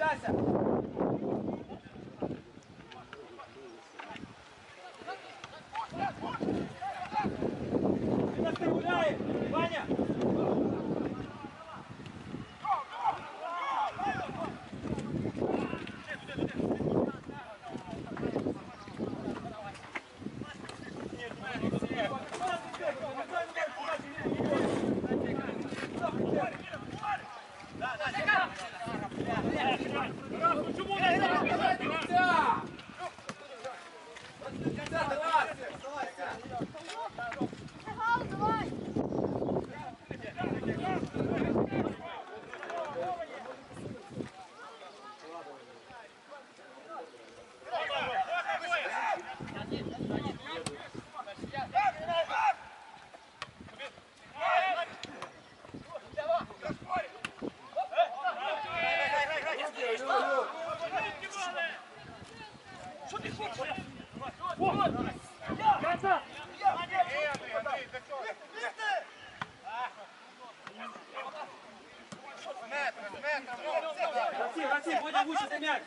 Грайся! Він нас не гуляє! Ваня! Гравці, будь влучити м'яч!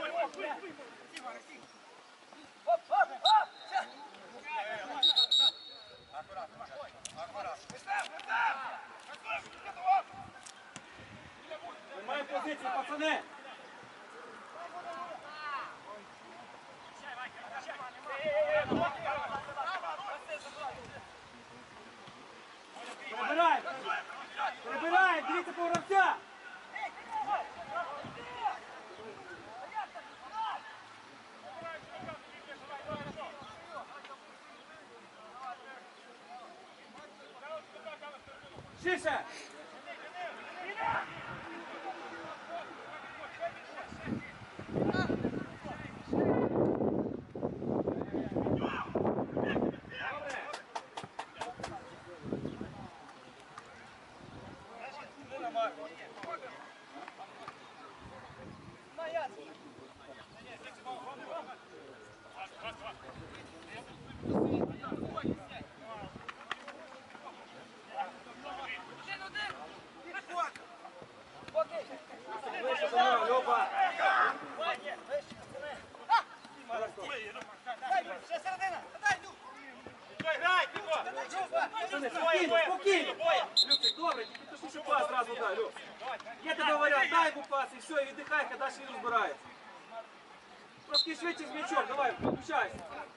Тримаємо позиції, пацани! Перебираємо! Перебираємо! Дивіться по гравця! Шише! Люба! Спокійно, спокійно! Любчик, добре, тільки ти що пас зразу дай, Люб. Я тебе говорю, дай йому пас і все, і віддихай, коли далі він розбирається. Трошки швидше з м'ячом, давай, включайся.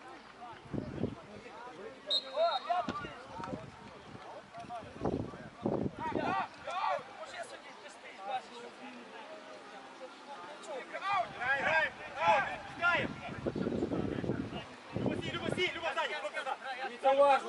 Це важно.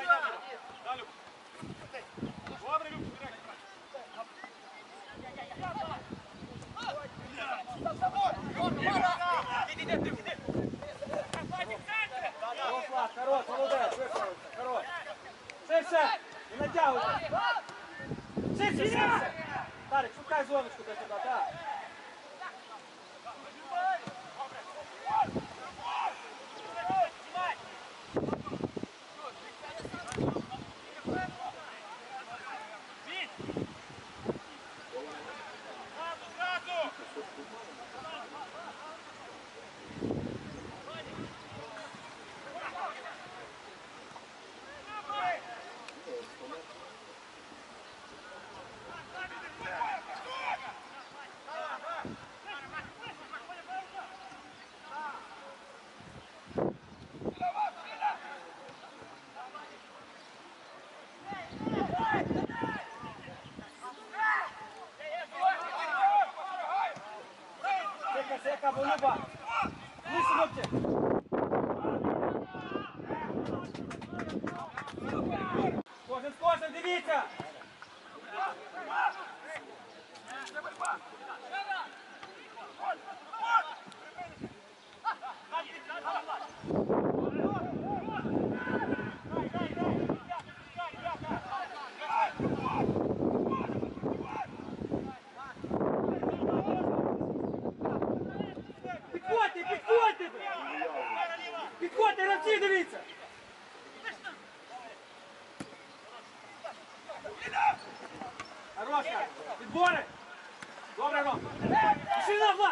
Хорош, молодець, виправився, хорош. Ширше, не натягуйся. Ширше, ширше. Тарик, шукай зоночку до сюди, так. Сека, Волюба! Вниз, хлопці! Кожен, дивіться! Підходьте, гравці, дивіться! Хороша! Підбори! Добре, Ром! Пішли на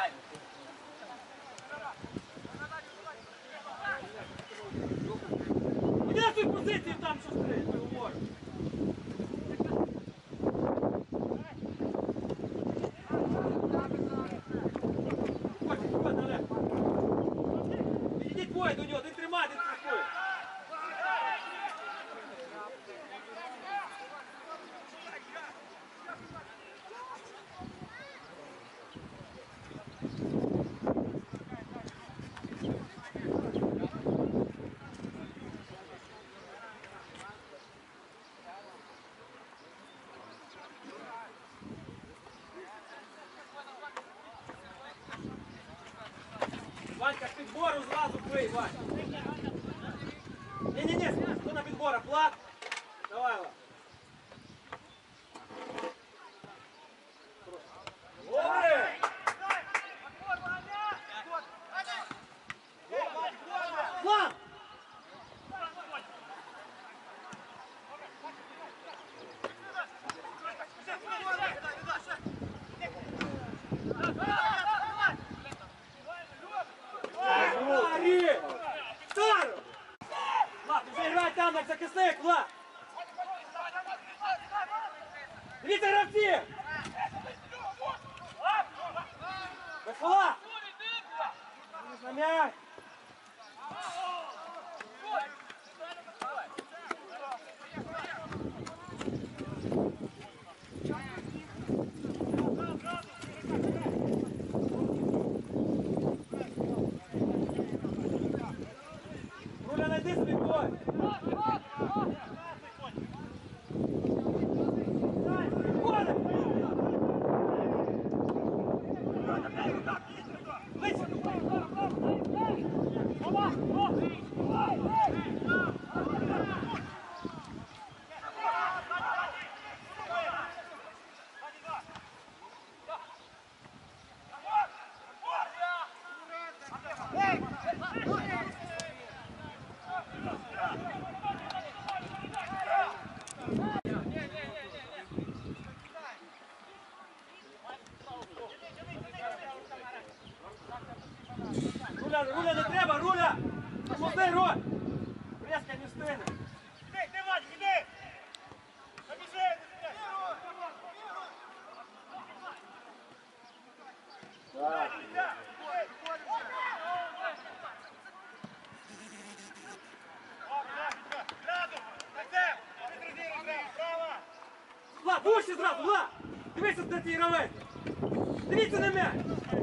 Іди на свою позицію там, що стрить, ми говоримо. Ходь, Олег. Ідіть двоє до нього, один тримай, один страхує. Ванька, з підбору зразу бий, Вань. Ні, хто на підборах, Влад. Давай, Влад. Добре! Влад! Влад, вже грай там, як захисник, Влад! Дивіться, гравці! Без фола! На м'яч! Руля, найди собі бой! Руля, не треба, Руля! Тормози, Роль! Резко не встигне. Іди, Вадик, іди! Побіжи! Влад, вище зразу, Влад! Дивіться, де твій гравець! Дивіться на м'яч!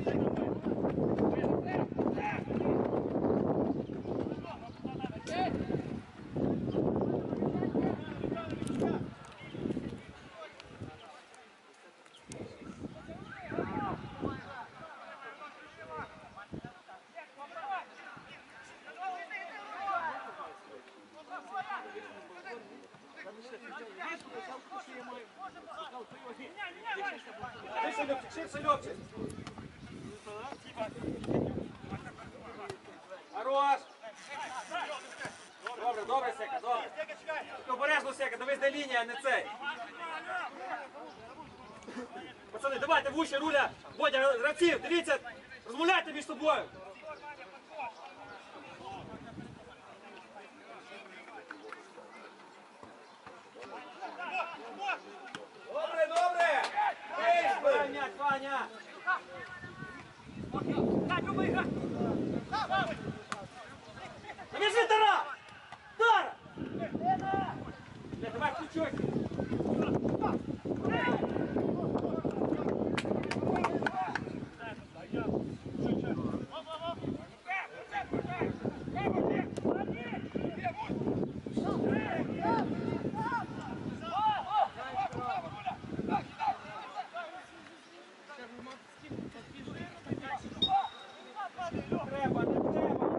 Ширше, Льовчик! Хорош! Добре, Сека, добре. Обережно, Сека, дивись, де лінія, а не цей. Пацани, давайте вище, Руля, Бодя, гравців, дивіться, розмовляйте між собою. Добре! Ваня, Ваня! Біжи, Тара! Тара! Давай, ключой! Треба, не треба!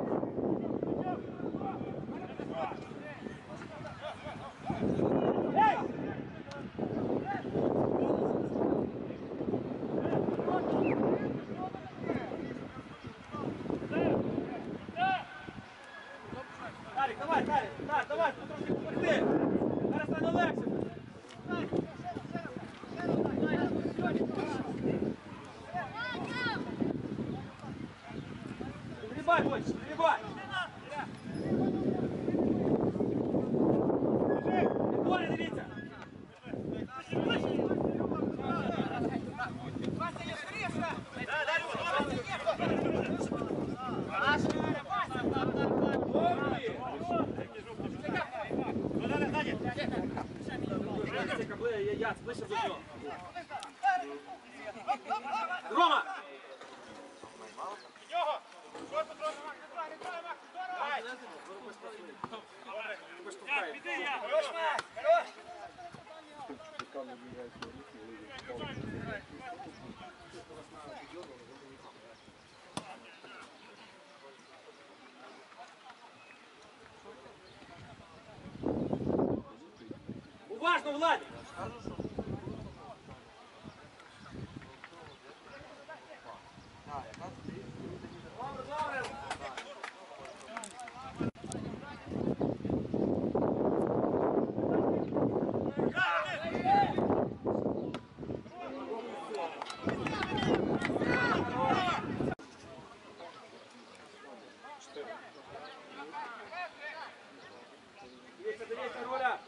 Тарик, давай, Тарик! Так, давай, тут трошки попекти! Зараз стане легше! Загибай больше, загибай. Коля, дивіться. Я ближче до нього. Рома! Уважно, Владик! Дивіться, Руля!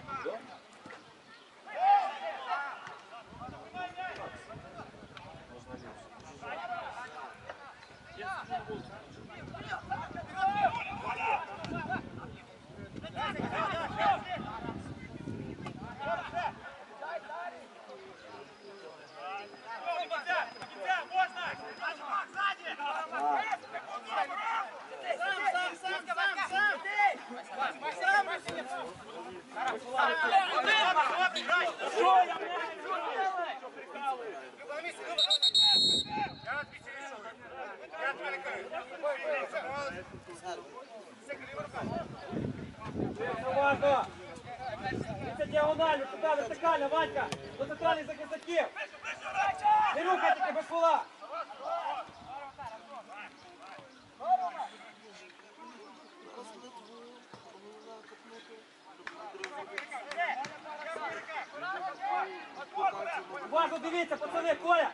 Уважно! Дивіться діагонально, туди, вертикально, Ванька! До центральних захисників! Не рухайтеся без фола! Уважно дивіться, пацани, Коля!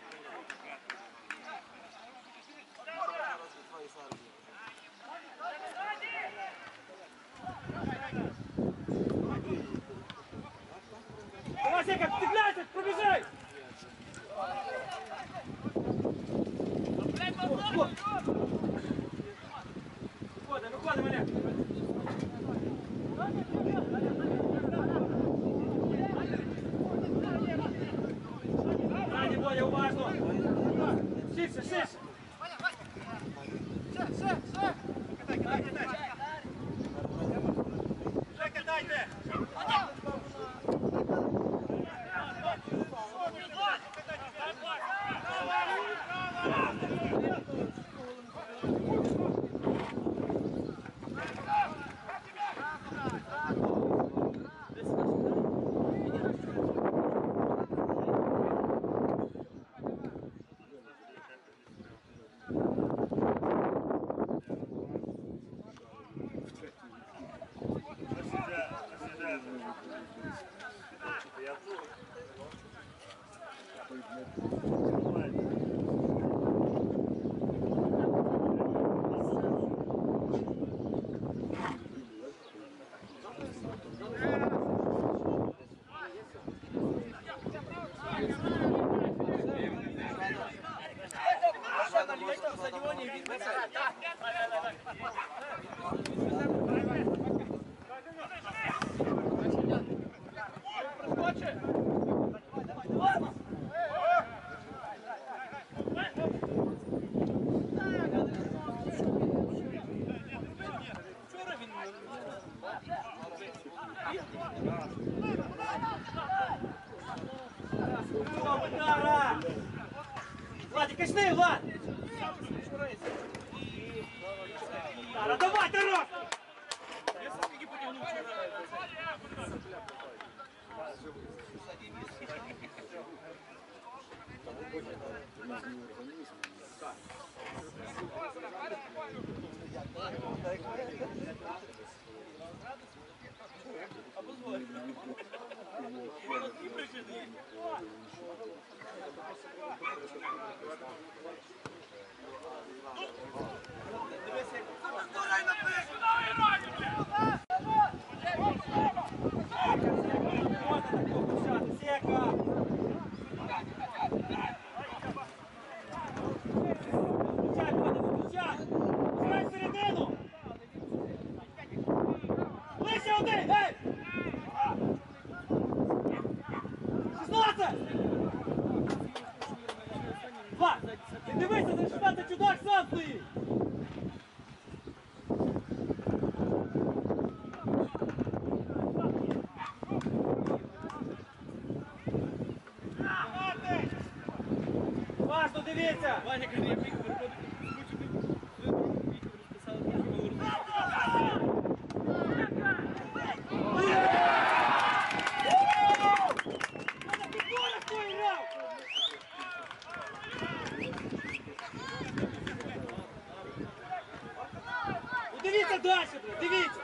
Давай, Сека, встигляйся, пробіжай! Виходимо, Олег! Раді, Бодя, уважно! Ширше, ширше! Катайте! Владик, качни, Влад! Тара, давай, Тарас! Ваня каже, я приїхав переходити, хочу бути розписали, трохи говорити. Ну дивіться далі, блядь, дивіться.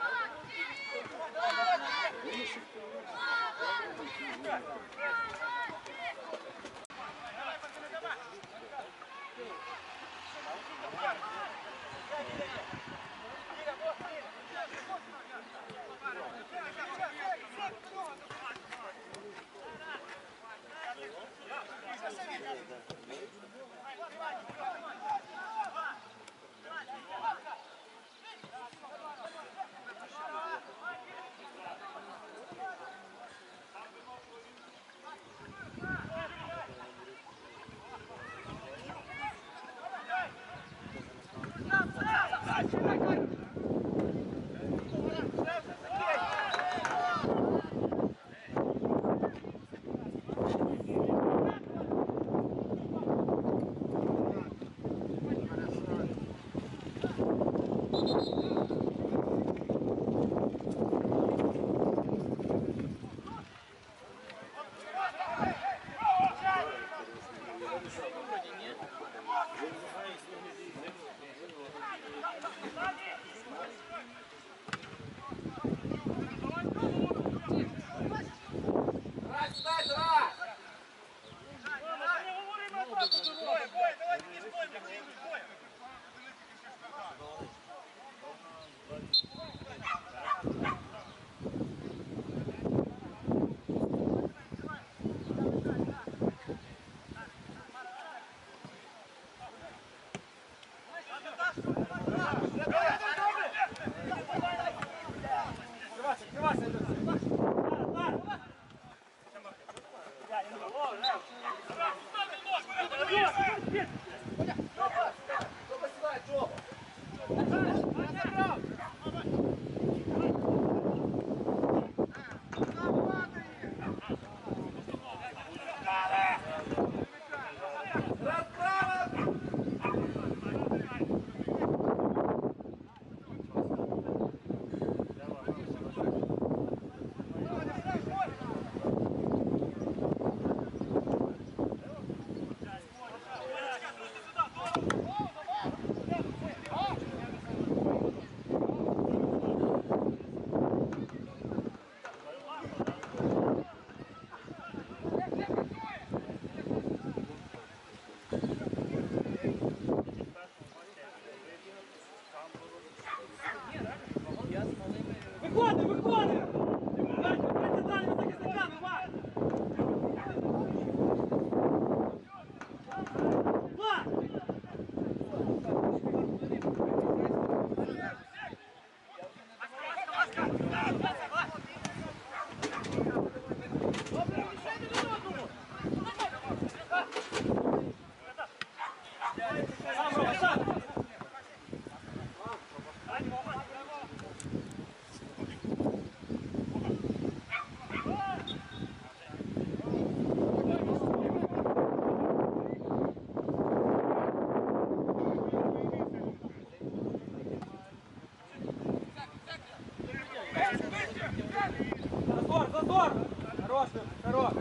Виходи, виходи! Перед центральними захисниками, Вань! Сам, Рома, сам! Зазор, зазор! Хорош, хорош!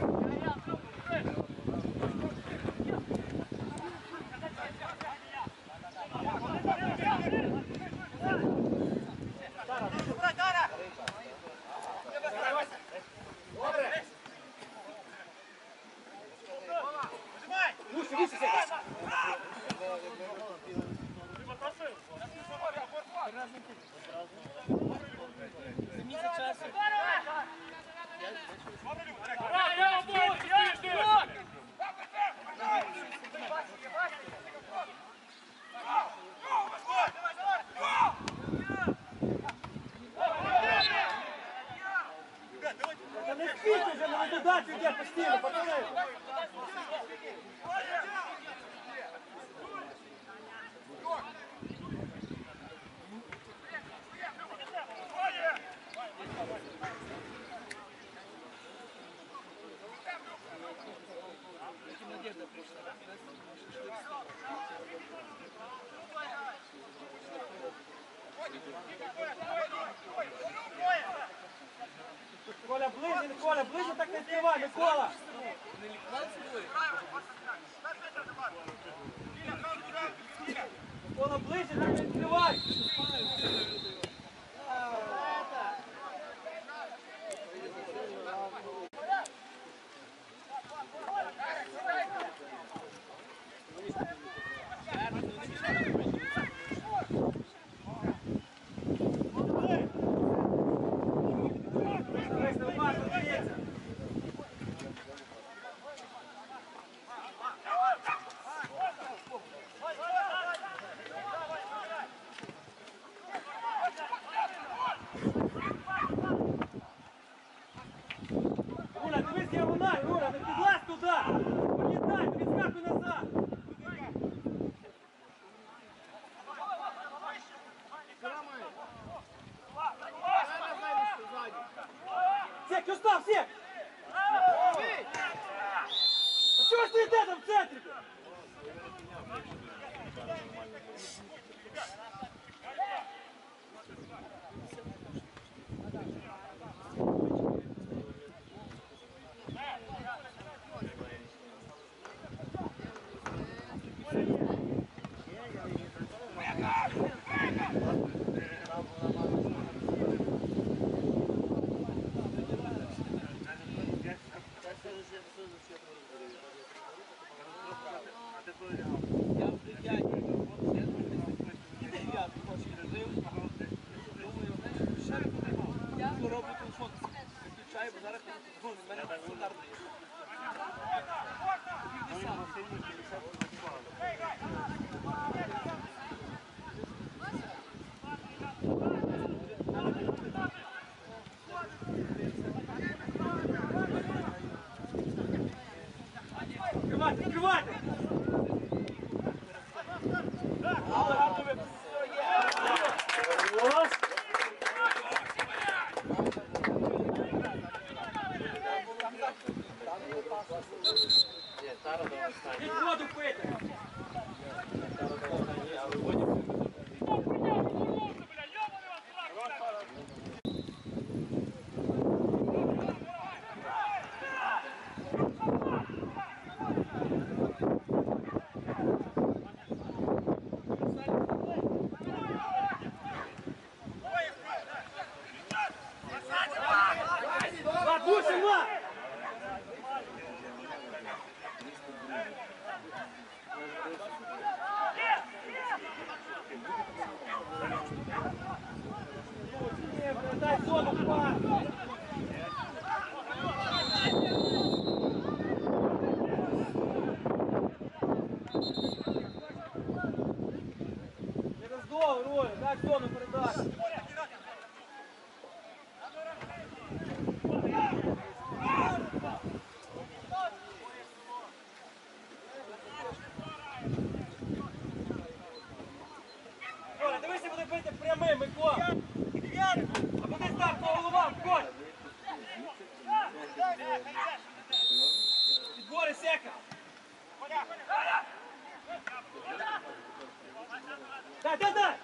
Выше, выше, Да не спите же, на ликвидацию идет постійно, пацаны! Надежда пришла. Коля, ближче так не відкривай, Микола! Не лікували собою? Микола, ближче так не відкривай! Дивись, нормально, дивіться! Руля, дивись діагональ, Руля, не підлазь туди! Політай, не відскакуй назад! Сек, що став, Сек? А чого стоїте там в центрі? Я в 9 робочий режим. Думаю, знаєш, ще я роблю телефон. Виключаю, бо зараз в мене стандартний. Відкривайте, відкривайте! Ось! Ідь воду пити! Гусева! Дай зону, пас! Через голову, Роля, дай зону передати. Коля, дивися, буде бити прямим, Микола. А буде став по головам, Коля. Підбори, Сека. Дай, дай, дай.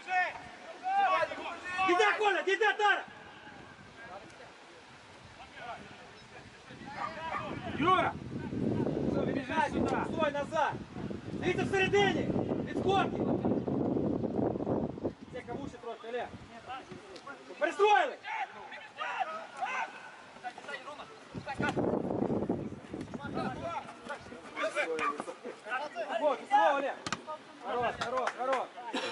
Діда, Коля, діда, Тара. Юра. Все, відбігай сюди. Стой, назад. Дивіться всередині. Відскоки. Сека, вуші трохи, Олег. Перестроїли. Вот, слово, Олег. Хорош, хорош, хорош.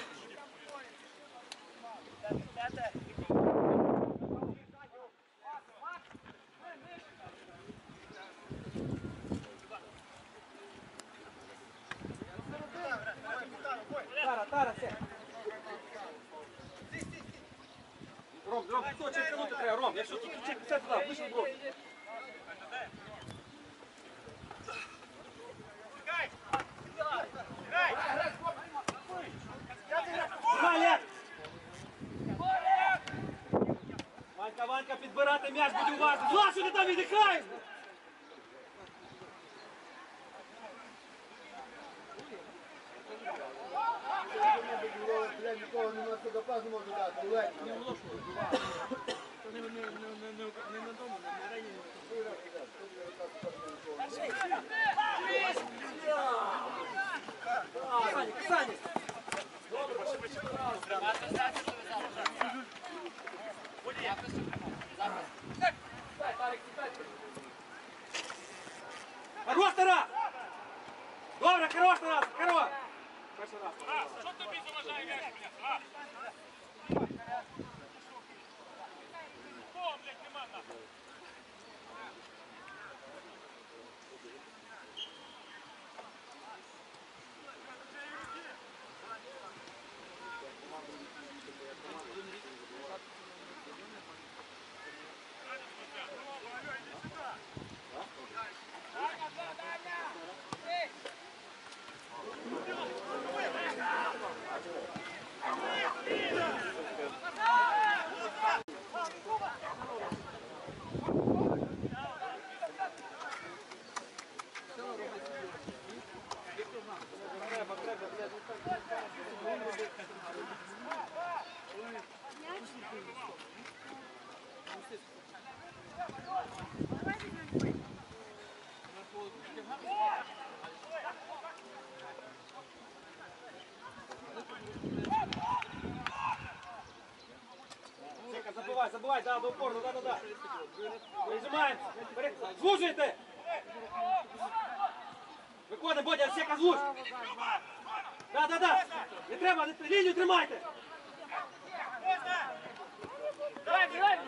Тара, Тара, все. Ром, хто чекнути треба, Ром, якщо тут чекнути туди, вийшов Ром. Ваня! Ванька, підбирати м'яч, будь уважний. Влад, що ти там віддихаєш? Нікого нема сюди пас не можу дати. не на дому, не на арені. Саня, Саня! Хорош, Тарас! Добре, хорош, Тарас, хорош! Перший раз. Що тобі заважає м'яч, блядь? О, блядь, нема нахуй. Сека, забивай, забивай, да, до упору, да. Прижимаємося, звужуйте! Виходить, Бодя, Сека, звуж! Да. Не треба, лінію тримайте! Давай!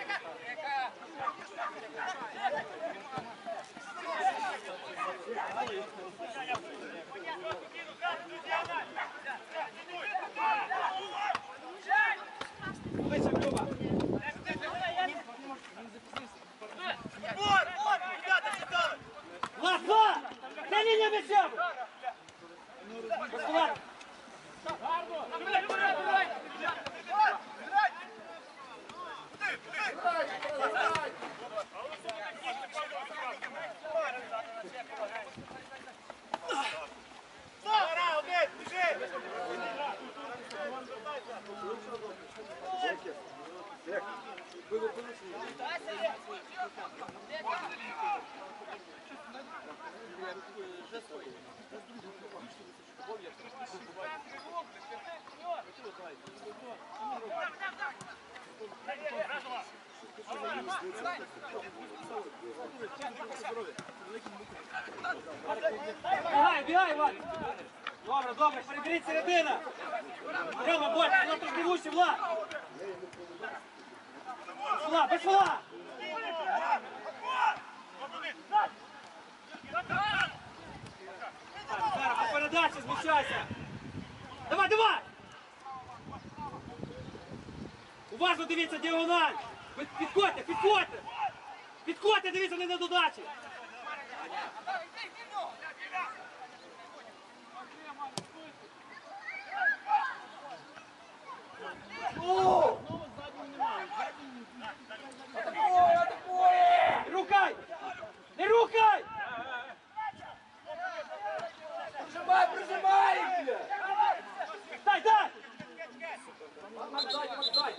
Ближче, Люба! Влад! Це лінія м'яча! Влад! Бігай, Іван! Добре, переберіть середина! Рома, Бодя, воно трохи вище, Влад! Без фола! Зараз, по передачі зміщайся! Давай! Уважно дивіться, діагональ! Підходьте, дивіться, не на додачі! Не рухай! Прижимай! Дай! Дай!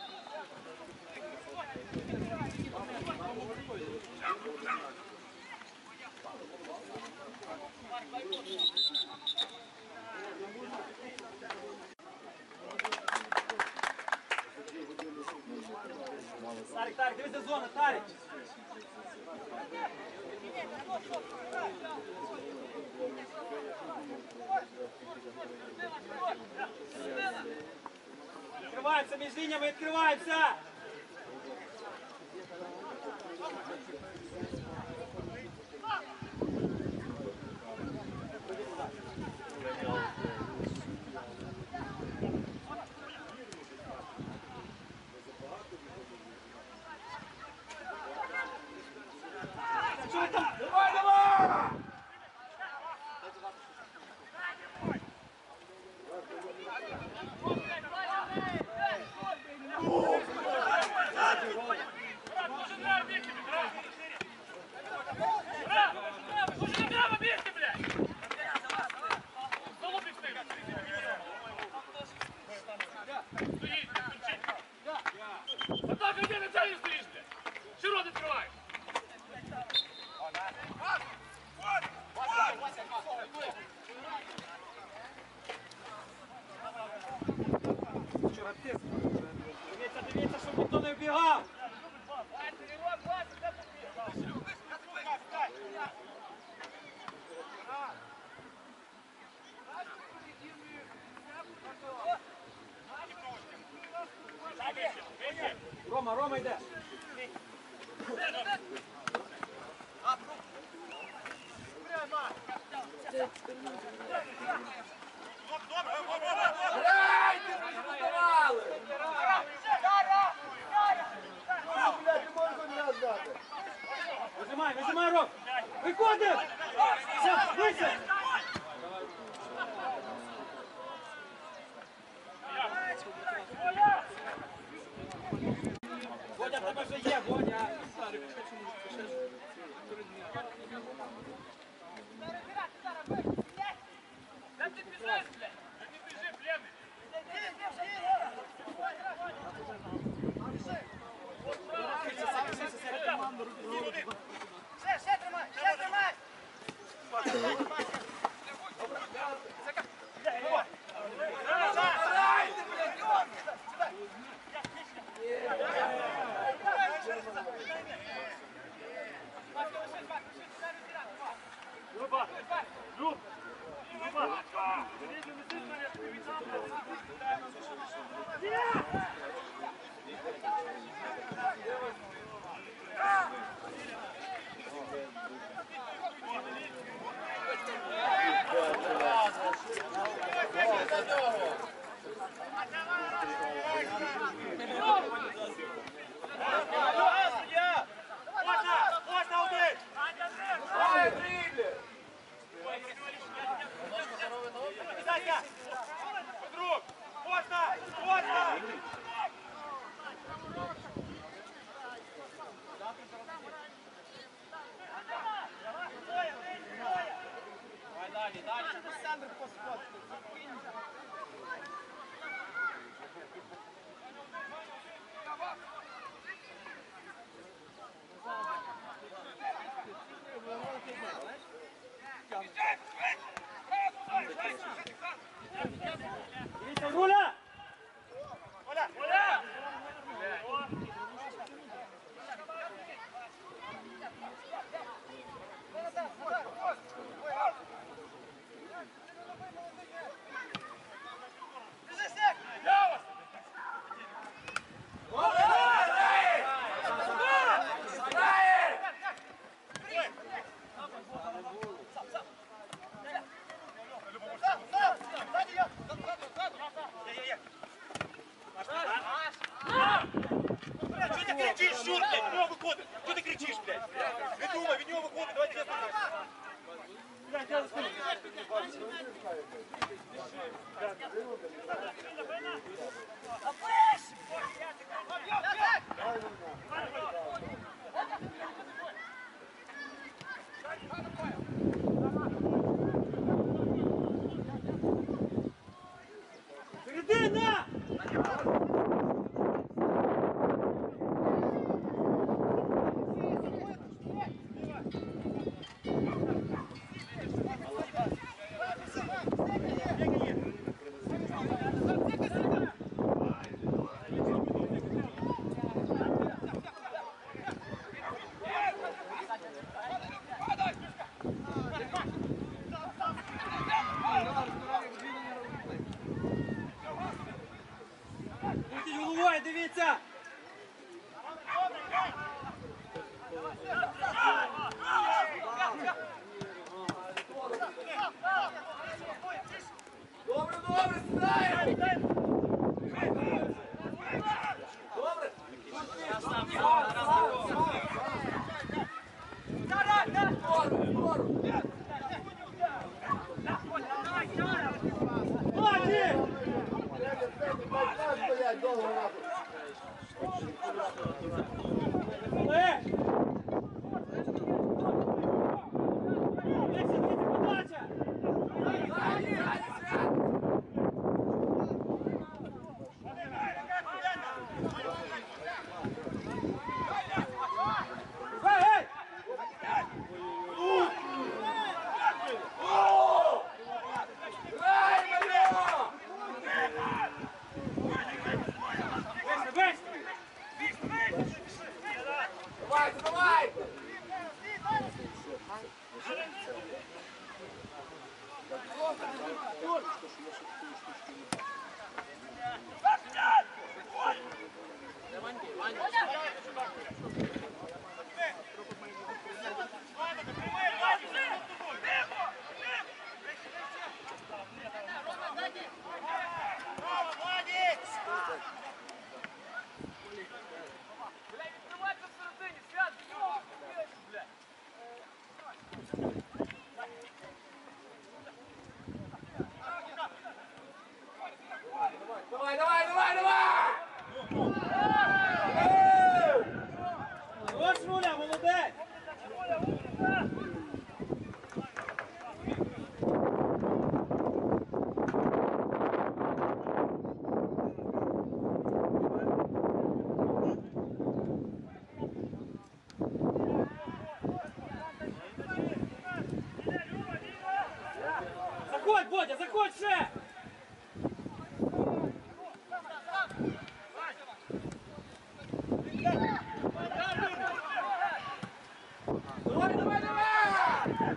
Тарик, дивися зону, Тарик! Відкриваємося між лініями, відкриваємося! Давай! Атака, где на Дивіться, дивіться, щоб ніхто не вбігав. Рома, Рома йде. Вижимай, вижимай, Ром! Виходимо! Все, вийшли! Водя, тебе вже є, Водя! Да ты бежишь, блядь! Да ты бежи, пленный! Ще тримай, ще тримай! Люба! Люб! Люба! Можна один! Друг! Можна! Можна! Дивіться, руля! Оля! Оля! Что ты кричишь, Шур, блядь, від нього виходить? Что ты кричишь, блядь? Не думай, від нього виходить, давай чесно. Блядь, я заскажу. Середина! Крутіть головою, дивіться! Добре, добре, сідай! Добре! Владі! Олег! Олексій, дивіться, подача! Ей, ей! Грай, Маріо! Відкривайся всередині, свят, блядь. Давай, давай, давай, давай! Ось Руля, молодець! Заходь, Бодя, заходь ще! Давай, давай, давай!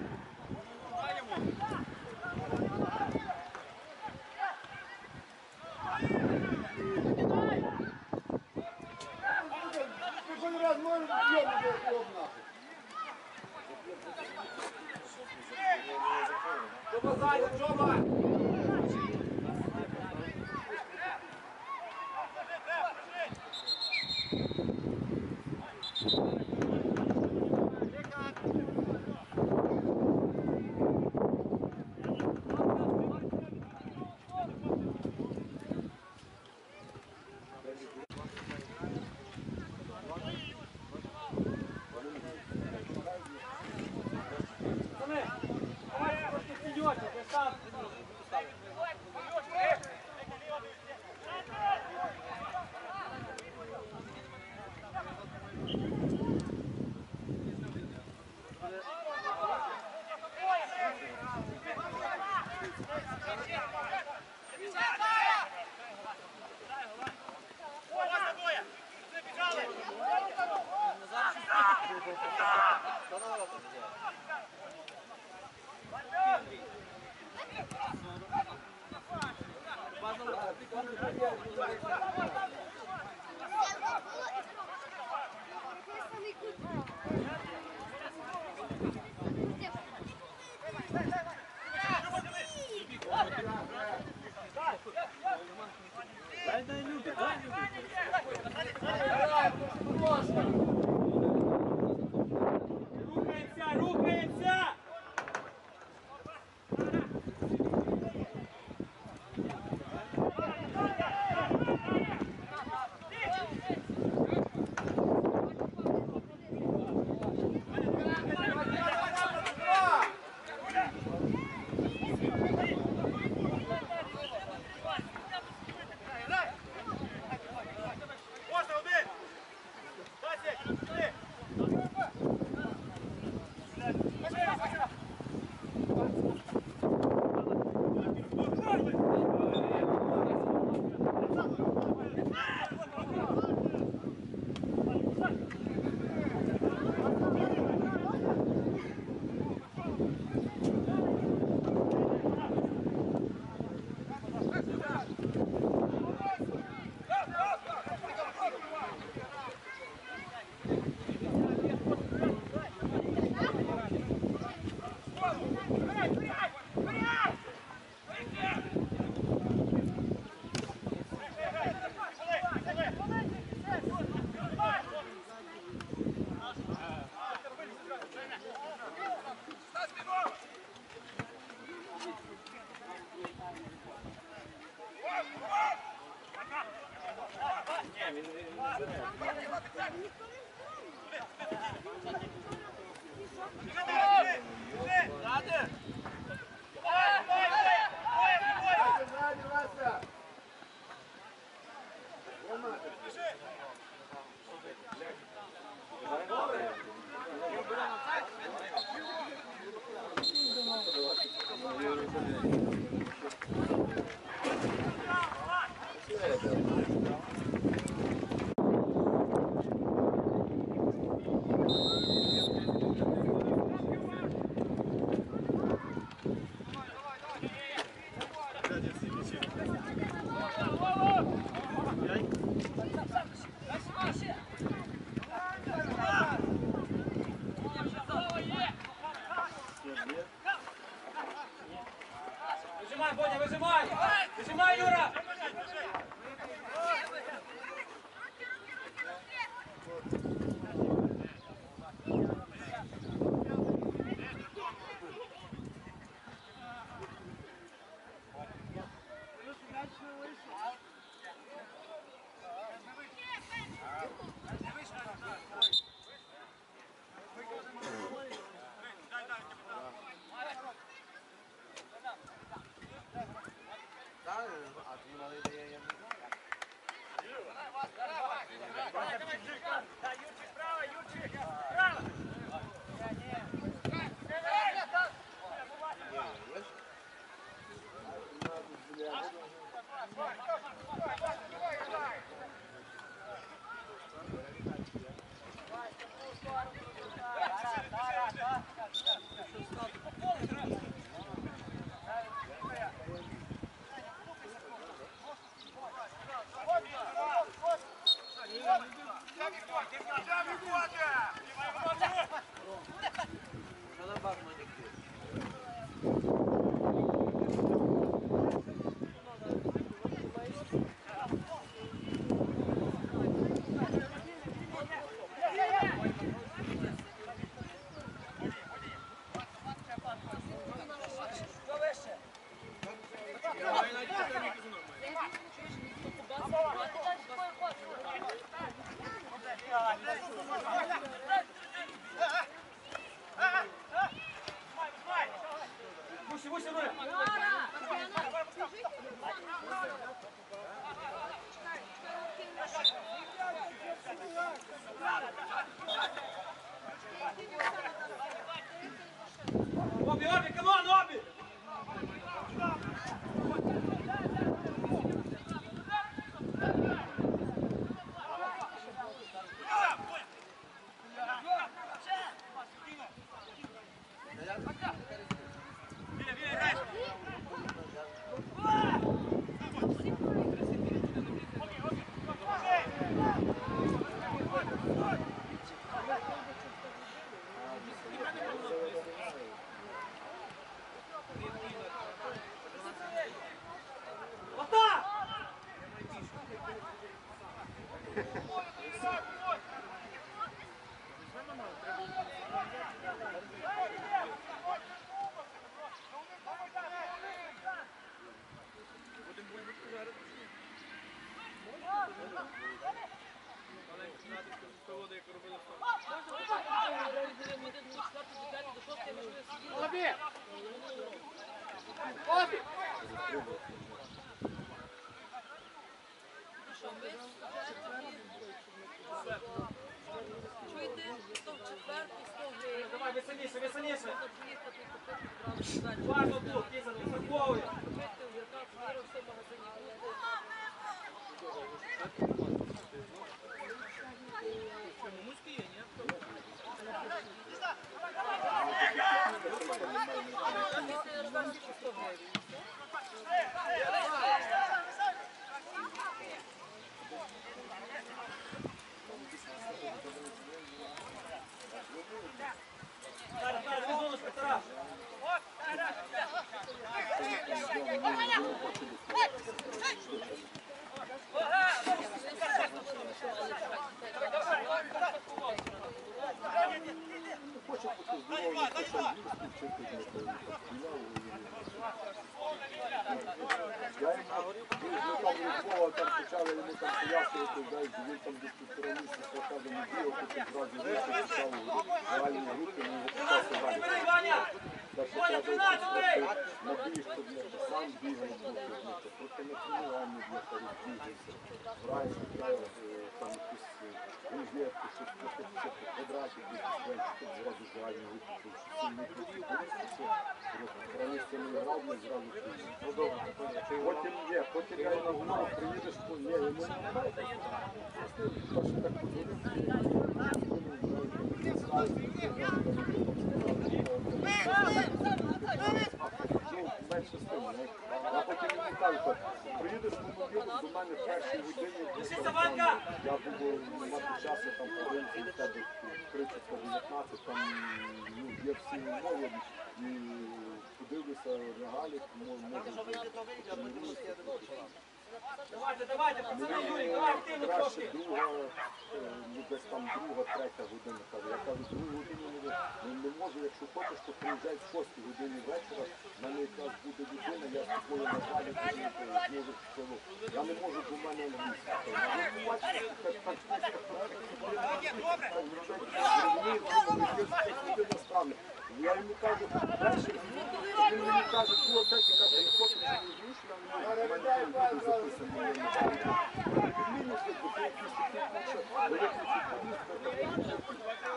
Кожен раз можеш б'єм його нахуй. Джоба зайде, Джоба! Пацаны, давайте трошки вперед, я сам. Рухаемся, рухаемся! Можна один! 20! Сюди! Ззаді, Вася. Выжимай, Бодя, выжимай! Выжимай, Юра! Чуєте, то в четверту 100 гривень. Давай, веселіше, веселіше. Приїхати купити одразу далі. Важно тут, Кіза, високовує. Купити у яка віру в магазині. Муськи є, ні? Зараз, зараз, візуночка, Тарас. Я їм там почали йому там пояснювати, знаєш, він там десь півтора місяця каже, не бігав, потім зразу вийшов, почав реальні групи, не випускався далі. Прибери, Ваня! Так що Ваня, кажуть, 13 бий! на бій, щоб не сам бігає, проти на тренуванні для розбігався, грає, там якісь рулетки, щось по квадраті, щоб зразу ж реальні групи, щоб всі не підсипалися, раніше не грав, не зразу підсипалися. Потім є, потім я йому говорю, приїдеш, ні, йому не грає, просто так менше з тим, а потім йому кажуть, приїдеш до мене в першій годині, я буду мати часу, там подивимося, у тебе 30-19, там є всі умови, і подивлюся на Галік, Давайте, давайте, пацани, Юрій, давай активно краще трошки. друга, десь там друга, третя година, кажу. Я кажу, другу годину не можу, якщо хочеш, то приїжджай в 6 годині вечора, в мене якраз буде людина, я з тобою на залі зможу в село. Я не можу, бо в мене англійська. Я йому кажу, перший, він мені каже, що опять, каже, я хочу, що не вмієш, я не можу, в мене буде записано. Відмінюся, бо ти якісь такі, що виключить поліцію,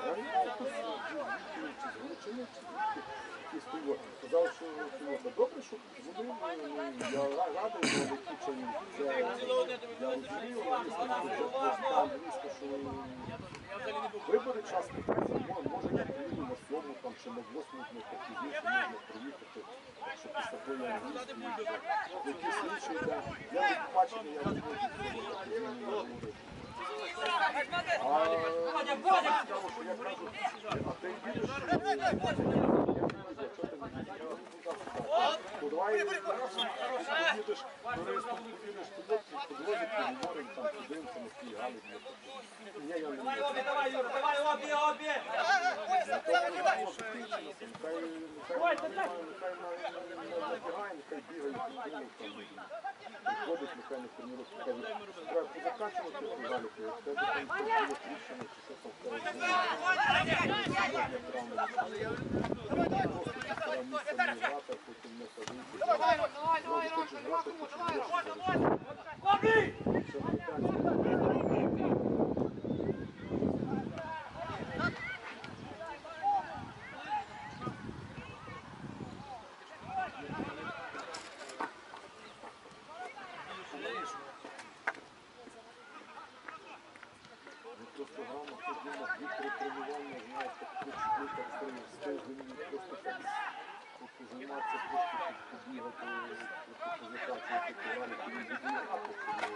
сказав, що добре, що вони, я радий, що виключені. Я розумію, вибори час питання, може я приїду на 7 там, чи на 8, на пізніше можна приїхати, щоб після того англійської, якісь інші, я від бачення, я не можу. Бодя, Бодя! Я кажу, а ти їдеш, я не їду, якщо ти не їдеш, то давай, поїдеш, туристом, поїдеш туди, подвозити, поговоримо, там, подивимося на свій галік. Ні, я не Давай їду. обі, давай, Юра, давай обі, обі! Нехай набігає, нехай бігає, приходить, нехай не тренується, кажуть, треба позакачувати цю галіку, як тебе там було тріщина, чи що там в тебе Обі! Просто грамотно думав, 2-3 тренування, знаєш, так 3-4 так стежені, просто так займатися, просто побігати, просто позакачувати програми, коли відбігати, а потім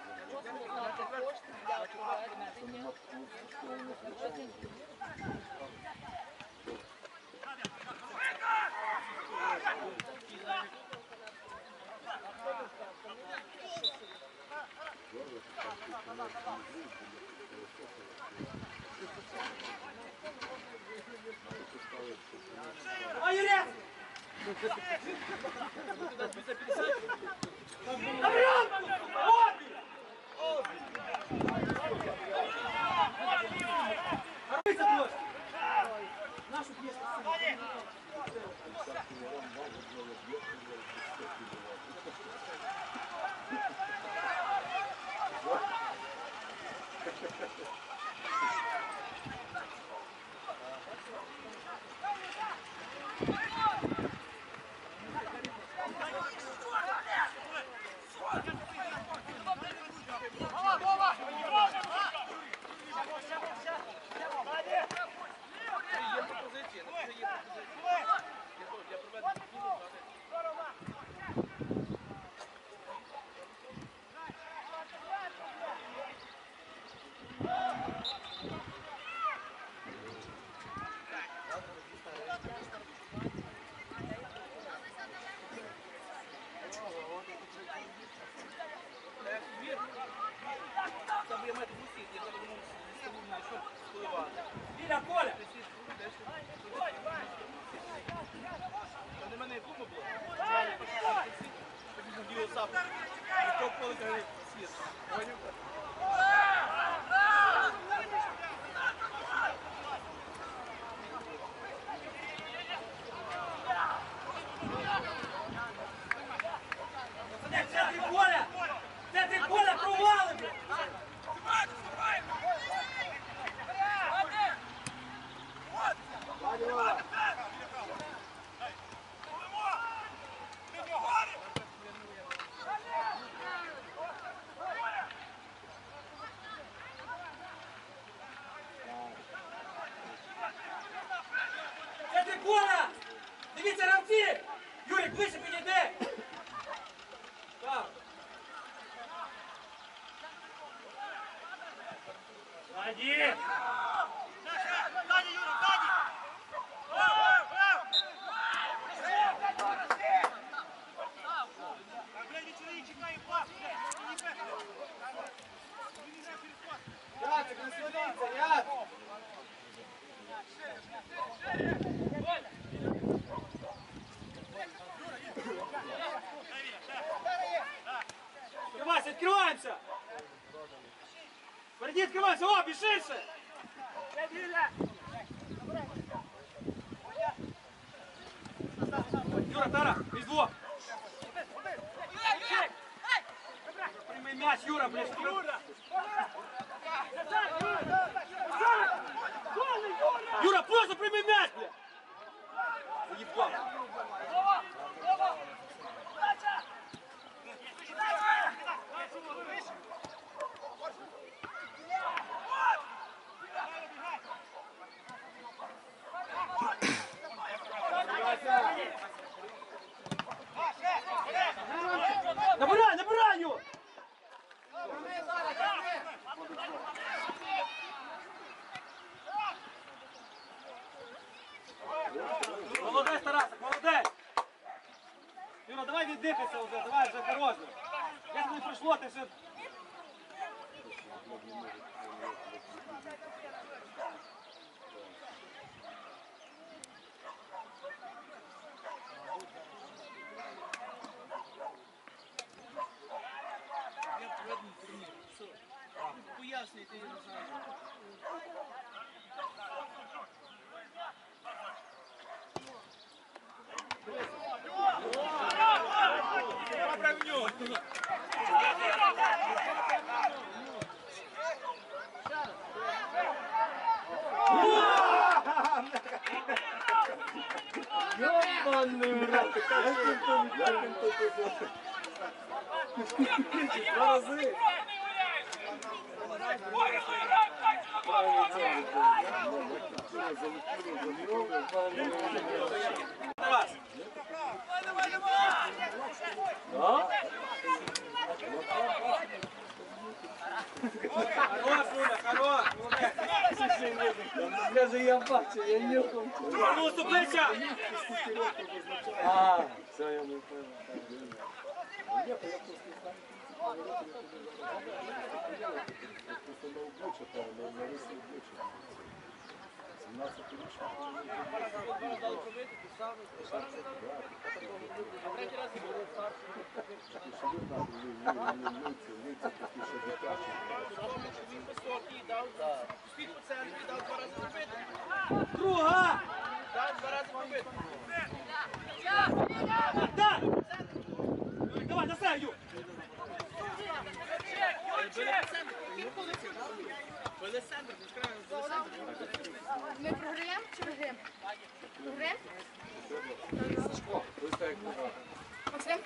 це нема такого не звичайно. Давай, Юрій! Давай, обі! Арбиться трошки! Нашу п'єску. Є пропозиції, ну вже є пропозиції. Я проведу зміну, там я маю усі, я зараз думаю, що впливати. Біля поля! Та не мене і кума було. Так діло сапу. І то поле каже, світ. Поняв? Це ти поля! Це ти поля провали, блядь! Це ти поля! Дивіться, гравці! Юрик, ближче підійди! Так. Сзади! Сзади, Юра, сзади! Блядь, ничего не чекай, пас, блядь! Яцик, не сваліться, Яцик! Відкривайся, відкриваємося! Впереді відкривайся, о, більшіше! Юра, Тара, із двох! Прямий м'яч, Юра, блядь! Юра, просто прямий м'яч, блядь! Заїбав! Набирай, набирай його! Молодець, Тарасик, молодець! Юра, давай віддихайся вже, давай вже хорош. Як не прийшло, ти ще... Я проведений турнір. Все. Пояснюйте, я не знаю. Ёбаный в рот! Як він тут іде? Два рази! Тарас! Хорош, Юля, хорош! Каже, я бачу, я нюхав. Ну, ступлися! А, все, я не пам'ятаю. Просто на обличчя, там, на риси обличчя. 17 річних. Дали пробити, ти сам, а третій раз і було старший. Лиця такі, що дитячі. Він високий, дав спід по центрі, дав два рази пробити. Друга! Дав два рази пробити. Да! Давай, на себе, Ю! Били по центрі, які позиції? Вели центр, відкриваємо за центр. Ми програємо чи виграємо? Програємо? Максим?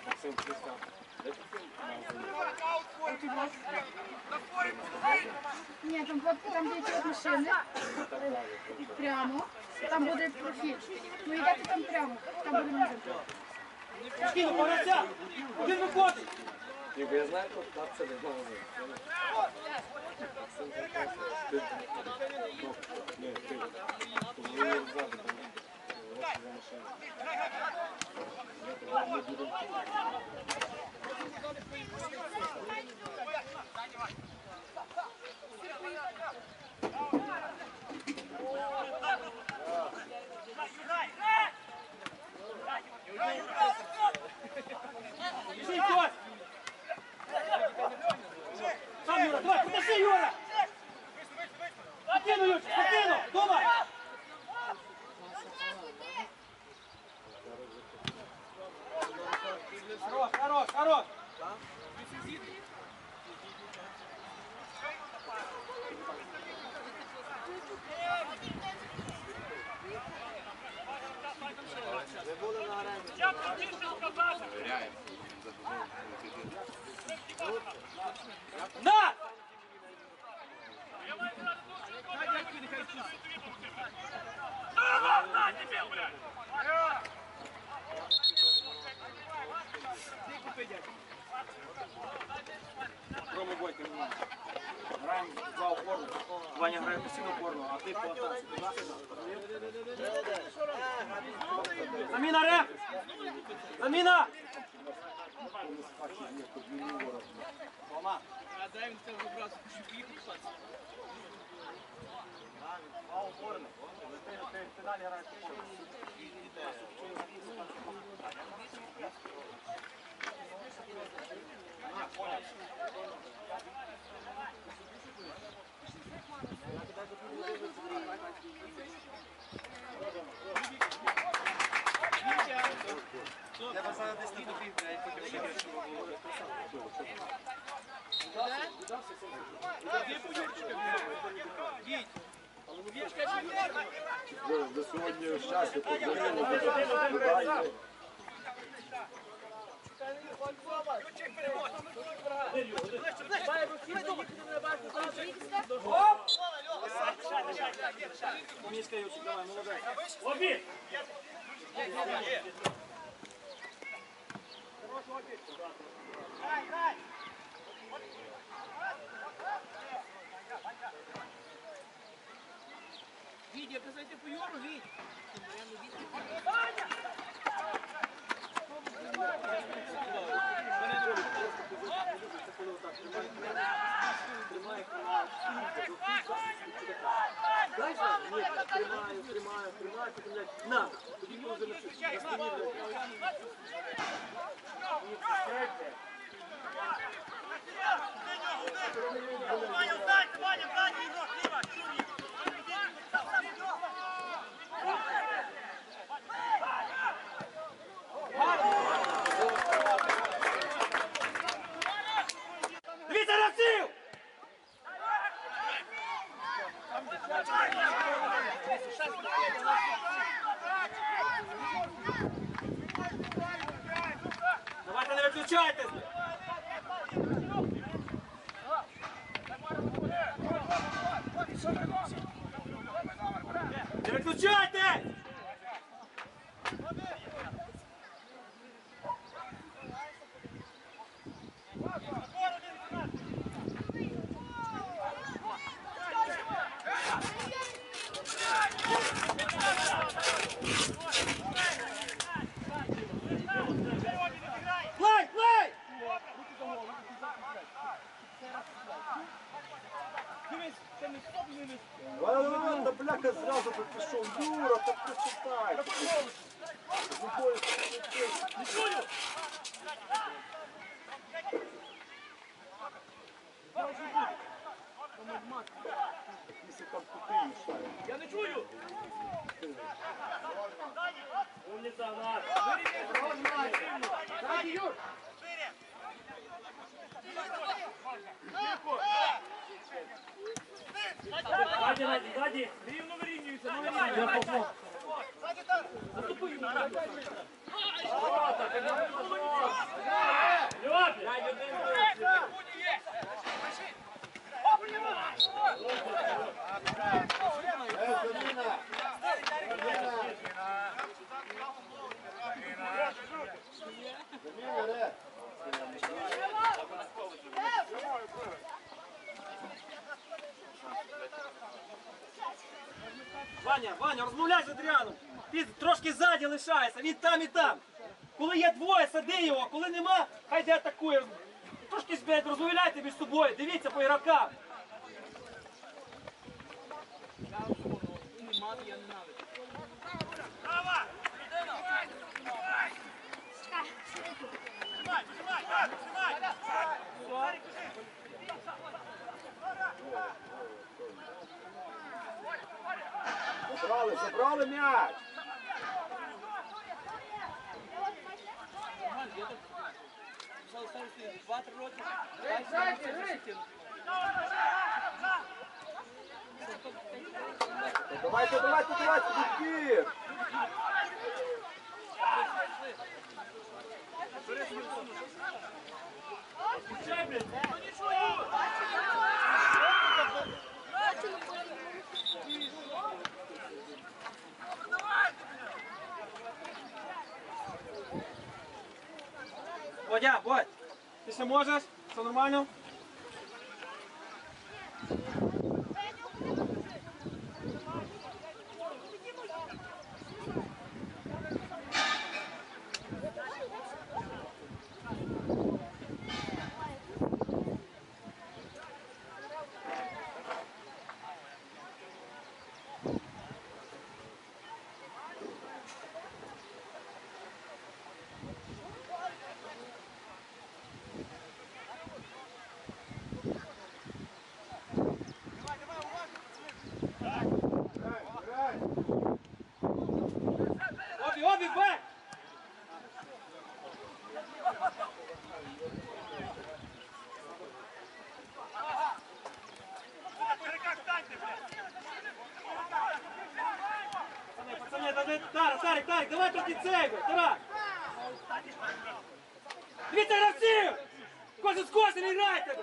Ні, там фотки, там де ці машини. Прямо. Там буде прохід. Ну йдете там прямо. Там буде магазин. Скину, пограця! Один виходить! Ніби я знаю, що так це не знову. Ні, ти. Коли я ззаду, Біжи, Кость! Сам, Юра, давай, подожди, Юра! Спокійно, Юрчик, спокійно! Думай! Хорош, хорош, хорош! На! Рома Бойко, граємо два опорно. Ваня грає постійно опорно, а ти по атаці. Заміна, Реф! Заміна! Тома! А дай він це вибрати, щоб їх купатися. Два опорно. Ти далі граєш опорно. Я посадив десь не добіг, блядь, поки ще більше було. Де Юрчика? Їдь. Юрчика, ви сьогодні щастя подзвонили, Мішка, Юрчик, давай, молодець. Віть, я казати по Юру, Віть. Дай же, ні, тримаю, потім, блядь, на! Тоді коли вже на спині, блядь. Ваня, встань, Ваня, встань, его, слева, Юрий. Вітя Раців! Давайте не виключайтесь! Не виключайтесь! Плей, плей! Та бляха зразу би пішов. Юра, так почитай. Якщо там кути мішають. Я не чую. Юр! Ззаді. Рівно вирівнюється, ну вирівнюється. Заміна! Заміна, Ред! Ваня, розмовляй з Адріаном. Він трошки ззаді лишається, він там і там. Коли є двоє, сади його, коли нема, хай де атакує. Трошки розмовляйте між собою, дивіться по ігрокам. Забрали м'яч! Два-три роки. Давайте, відбір! Бодя, Бодь, ти ще можеш? Все нормально? Обі, бек! Пацани, Тарик, давай тут і цей, Тарас! Дивіться гравців! Кожен з кожним грайте!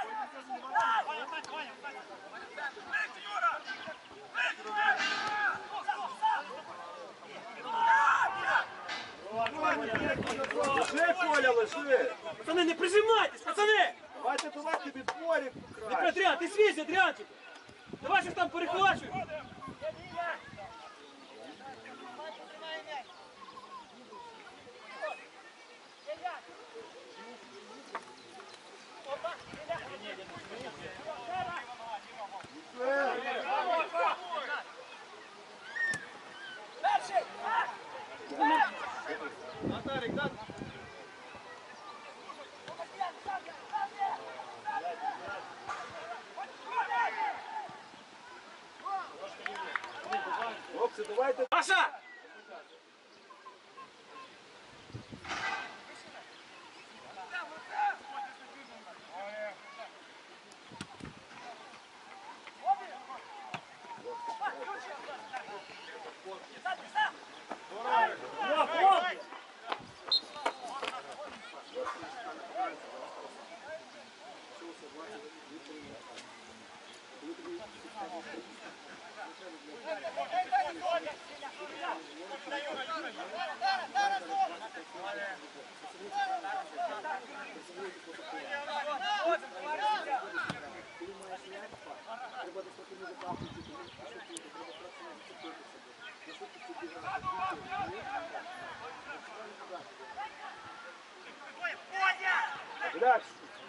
Лиши, Коля, лиши! Пацани, не прижимайтесь, пацани! Давайте відборів Не Адріан, ти свіжий, Адріанчик! Давай щось там перехвачуй! Хлопці, давайте. Паша! Релакс.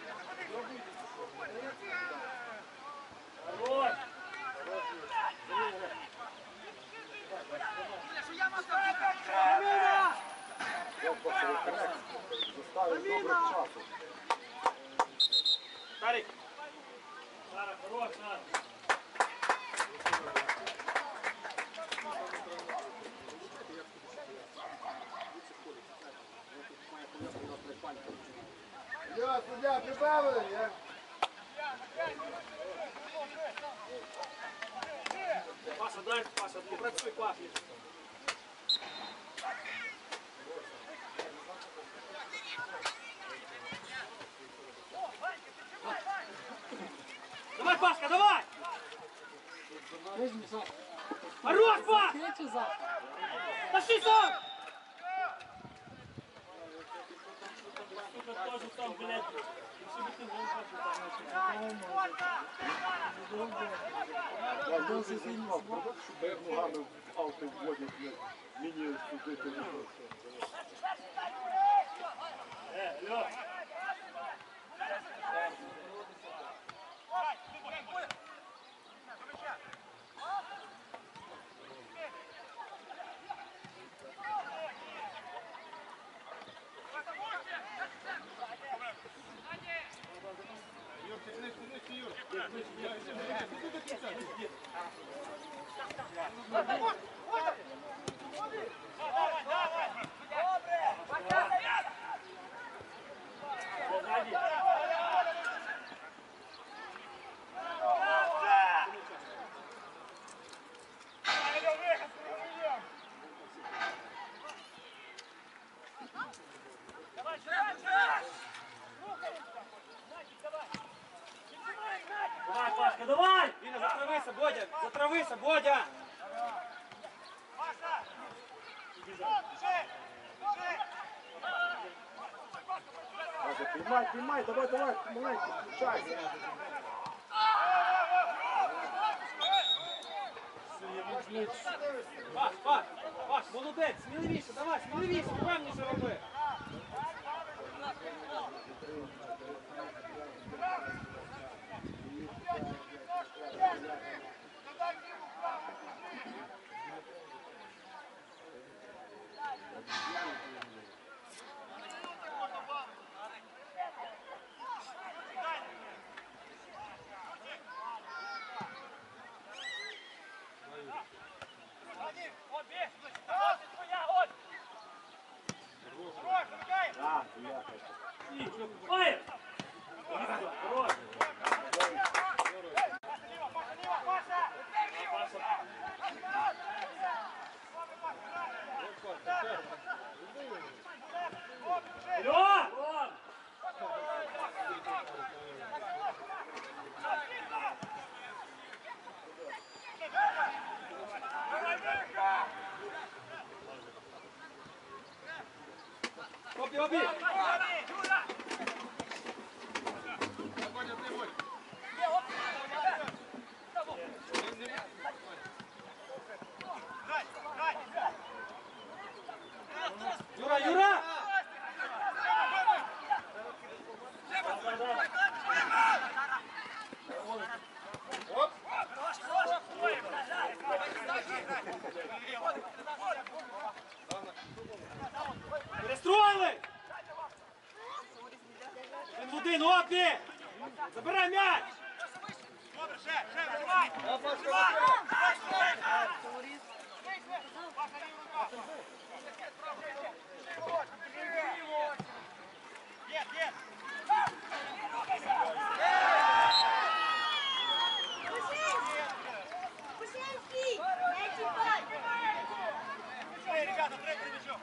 Заставив добре часу. Тарик! Йо, суддя, прибавили, я? Все-таки працюй, Паш. Давай, Пашка, давай! Хорош, Паш! Тащи сам! Тоже там, блядь, якщо би ти гол бачив, Я досі знімав, щоб ногами в авто вводять, мені судити. Льо. Давай, Пашка, давай! Віна, затравися, Бодя! Затравися, Бодя! Піймай, піймай, давай, маленький, включайся. Паш, молодець, сміливіше, давай, сміливіше, впевніше роби. Ой! Хорош! Льо! Обі! Юра! Перестроїли! Один, обі! Забирай м'яч! Добре, ще, вижимай! Є! Ребята, третий мячок!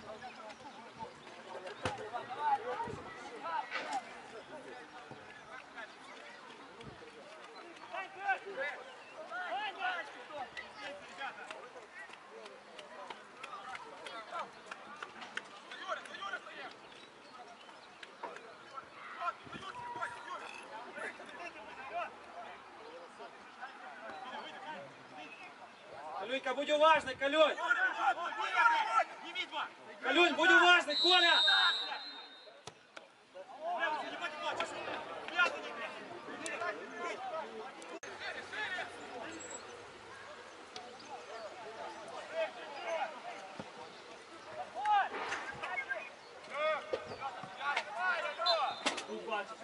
Калюнька, будь уважний, Калюнь! Не видно! Калюнь, будь уважний, Коля! Тут бачиш.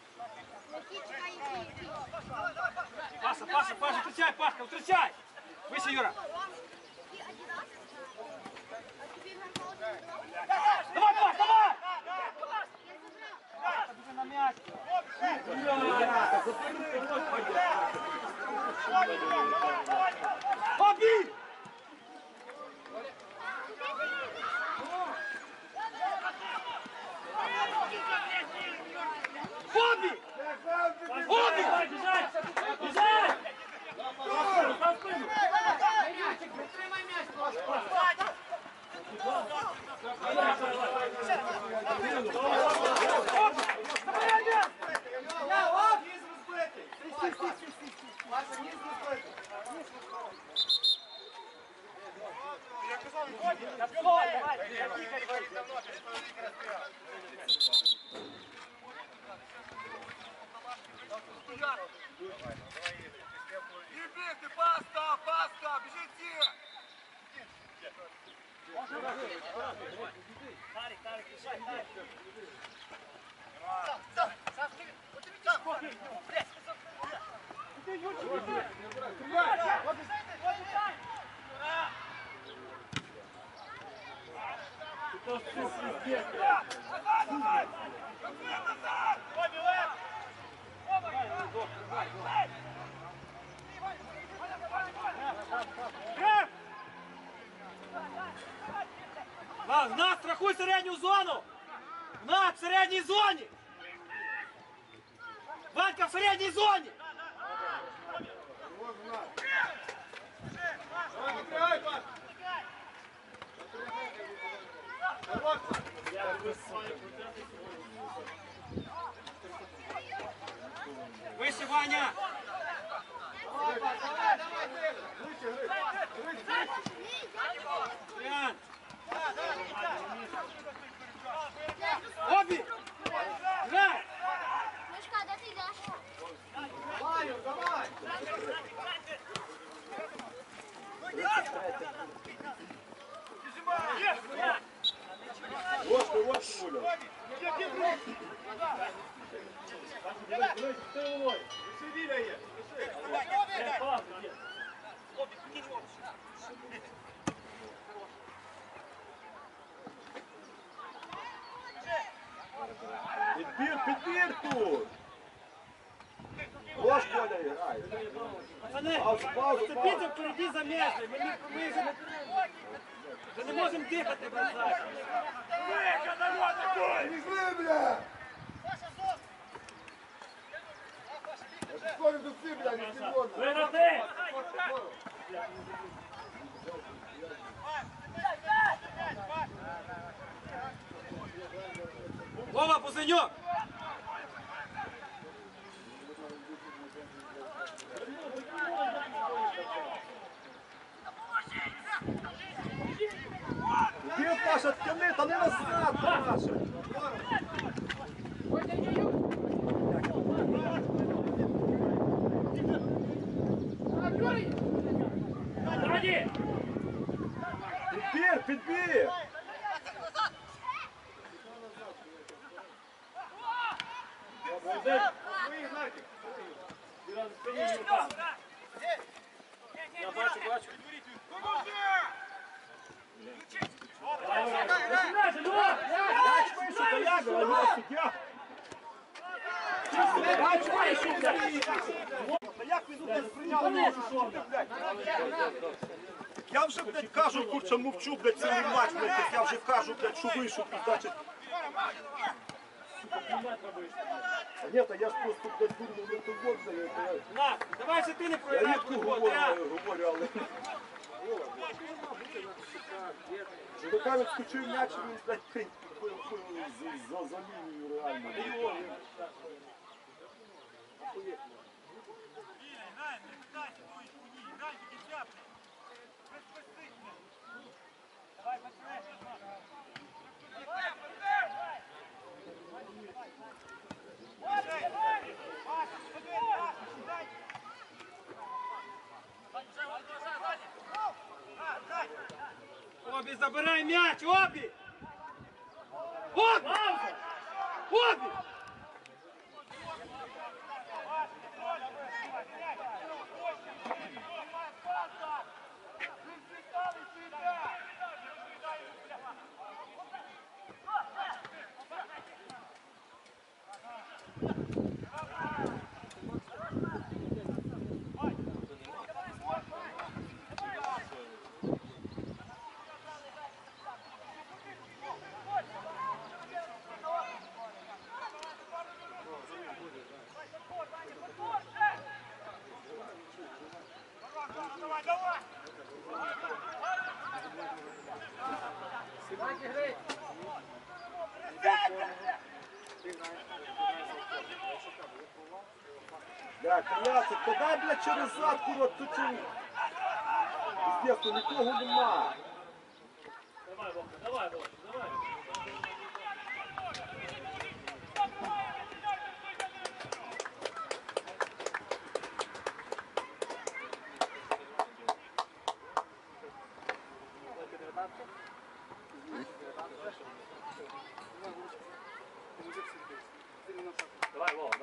Паша, втрачай, Пашка, втрачай! Гнат, страхуй середню зону! Гнат, в середній зоні! Ванька, в середній зоні! Вище, Ваня! Вариант! Обі! Грай! Мишка, де ти йдеш? Ложка, Оля. Підбір тут! Ложку, Оля, грає. Пацани, Паузу. цепіться впереді за м'ясо. Ми вже не можемо дихати без захисту. Пішли, бля! Скоро до ци, бля, не сьогодні. Вироди! Вова, Пузенюк! Ти, Паша, ткани, та не назад, Паша! Підбір! Я бачу. Мяч вийшов, та як, Альона, суддя? Мяч вийшов, та як ви тут не сприйняли нашу шорду, блядь? Я вже, блядь, кажу, курча, мовчу, блядь, цілий матч, блядь, так я вже кажу, блядь, що вийшов, значить. А ні, та я ж просто, блядь, дурно не футбол здаю, то я... На, давай ще ти не Я програй рідко футбол, говорю, але... Жудака відскочив м'яч, він, блядь, за лінію реально. Обі, забирай м'яч, Обі! Обі! Обі! Бля, колясик, то дай, бля, через зад, курва, тут пиздец, нікого нема. Давай.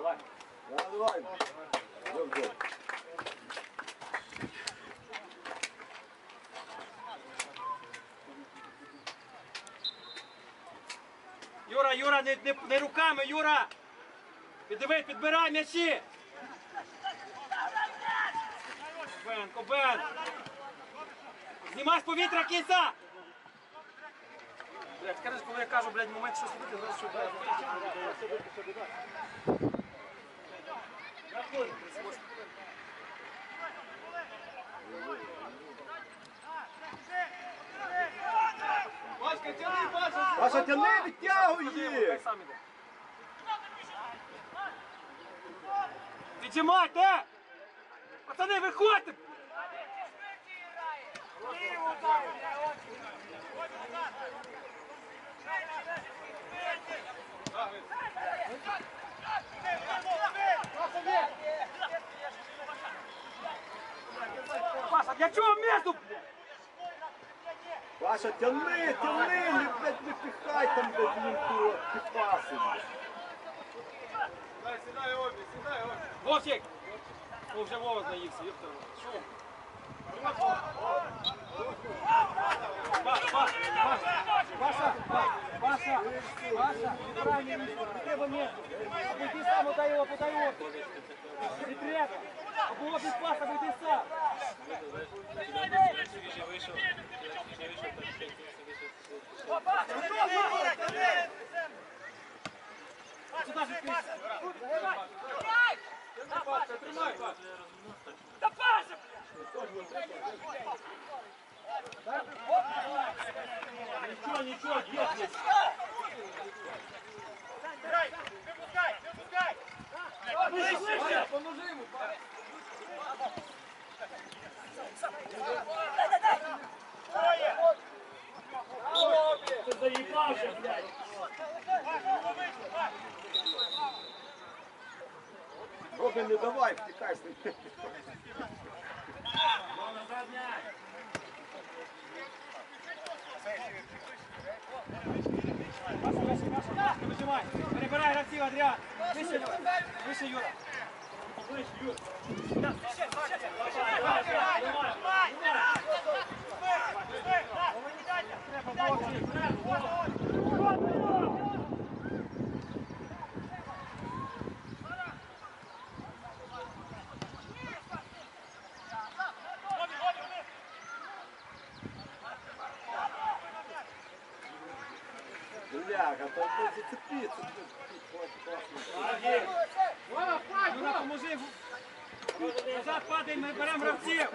Давай. Давай. Добре. Юра, Юра, не руками, Юра! Підбирай м'ячі! Кобен, Кобен! Знімай з повітря кінця! Блядь, скажеш, коли я кажу, блядь, момент щось робити, зараз що, блядь. Пашка, тяни, Паша! Паша, тяни, відтягуй Хай їх! сам іде. Піджимайте! Пацани, виходьте! Паша, для чого місту? Паша, тяни, не, блядь, не пихай там, блядь, він підпаси. Сідай обі, сідай обі. Вовчик! О, вже Вова знаївся, Віктор. Шум. Паша, выбирай мне, треба место. Обойди сам, подай его. Не треба. Обойди без паса, обойди сам. Сюда же ты. Тримай, Паша. Да Паша! Ничего, есть. Выпускай! Поможи ему, Паша. Ты заебался, блядь. Робин, не давай, втікай з ним. Паша, вижимай. Перебирай гравців, Адріан. Вище, Юра. Вище, Юра. Бляха, то зацепиться. Юра, поможи. Назад падай, ми беремо гравців.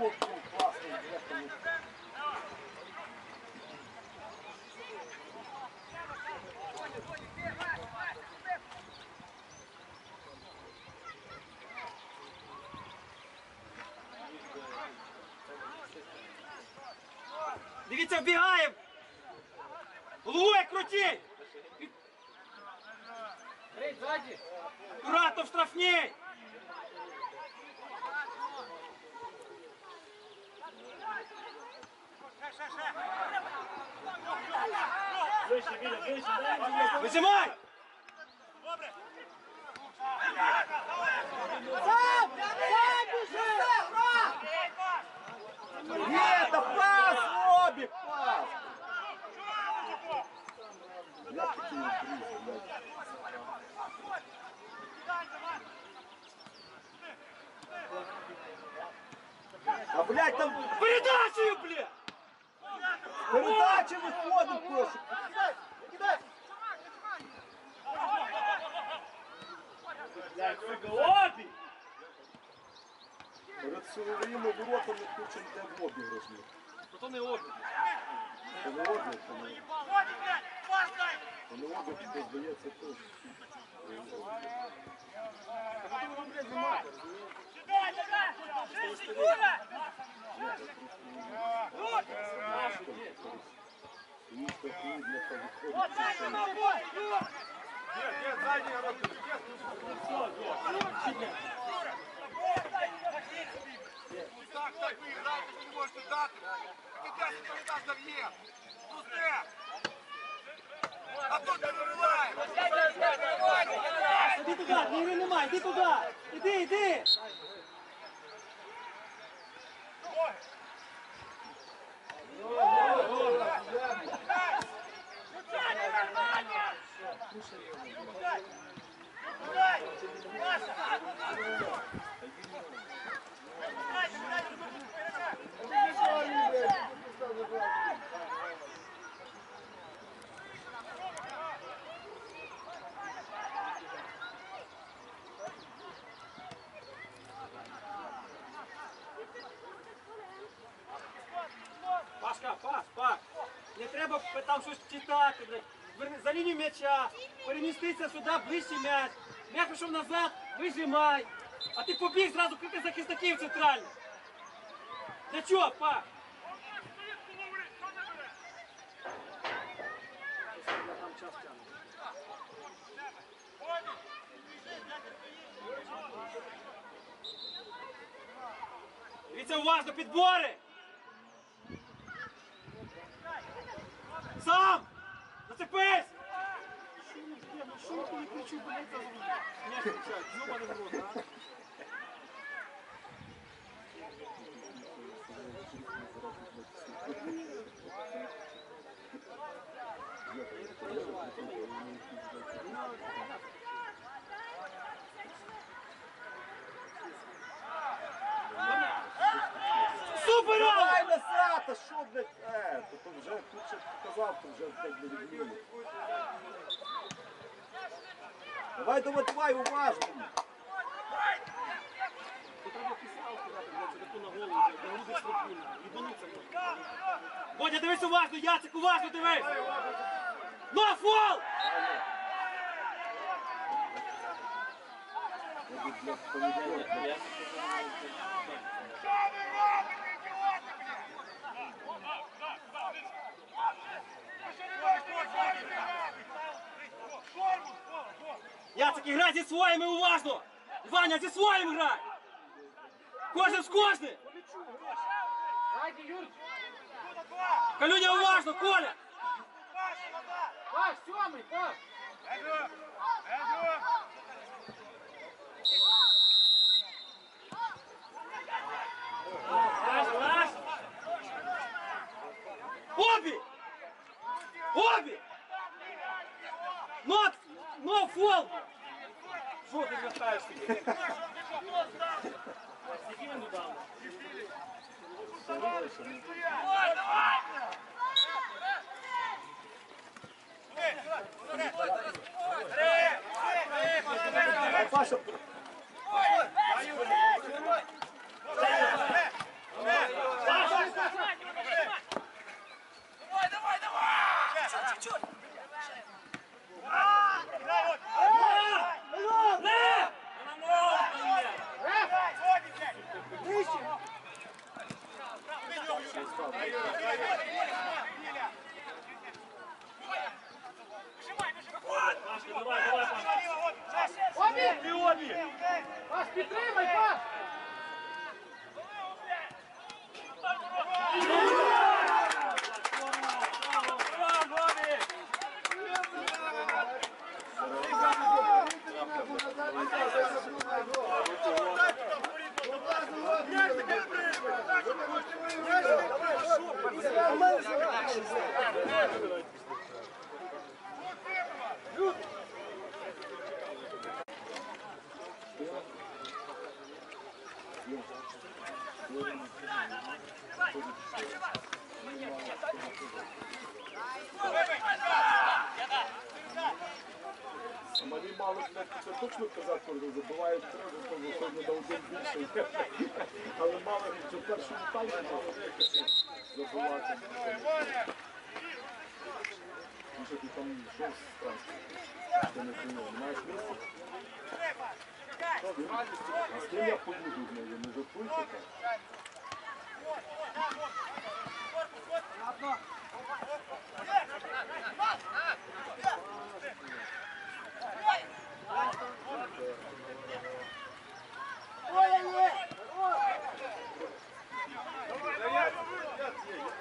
Дивіться, вбігаємо! Головою крутіть! Аккуратно в штрафній! Вижимай! Є, та пас, Робі, пас! Як такий інтриз, блядь. А, блядь, там Передачею, блядь! передачі виходить просто. Обі! Перед силовими воротами хочемо де в обіграш. То не обі. Це не обіг, це не обіг, що здається теж. І такі, бляха, виходить. Є, задній робить. Так, ви граєте, що не можете дати. Кидайся, передач Дав'є. Пусте. А тут не вириває. Іди туди, ігри нема, давай, іди туди! Іди, іди! Пашка, Паш! Не треба там щось читати, блядь. За лінію м'яча, перемістися сюди, ближче м'яч. М'яч пішов назад, вижимай. А ти побіг зразу крити захисників центрально. Для чого, Паш? Там час тягне. Дивіться уважно, підбори! Сам! Зацепись! Що я коли кричу, блядь, за не кричать, ёбаний в рот, а? Супер! Давай назад, а що, блядь, то вже тут ще показав, то вже, блядь, не відмінив. Давай, уважно. Треба писав сказати, блядь, таку на голову, на груди спокійно, їбануться можна. Бодя, дивись уважно, Яцик, уважно дивись! Ну, фол! Яцик, грай зі своїми уважно! Ваня, зі своїм грай! Кожен з кожним! Калюня, уважно, Коля! Паш, сьомий, Паш! Обі! Обі! Но фол! Що ти вертаєш собі? Скільки він додав? Паша, Паш, підтримай, Паш! а малі мали, це точно казати, коли забивають три, то виходить на один більше. Але мали, що в першому таймі забивати. Ну що ти там щось страшно? Ти не прийняв, не маєш місця? А з ким я поїду з нею, не жартуйте так.